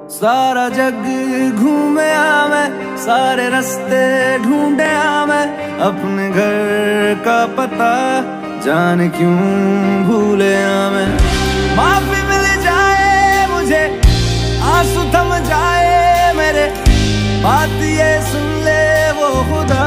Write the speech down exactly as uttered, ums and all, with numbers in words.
सारा जग घूमे आ मैं, सारे रास्ते ढूंढे आ मैं, अपने घर का पता जाने क्यों भूले आ मैं। माफी मिल जाए मुझे, आंसू थम जाए मेरे, बात ये सुन ले वो खुदा।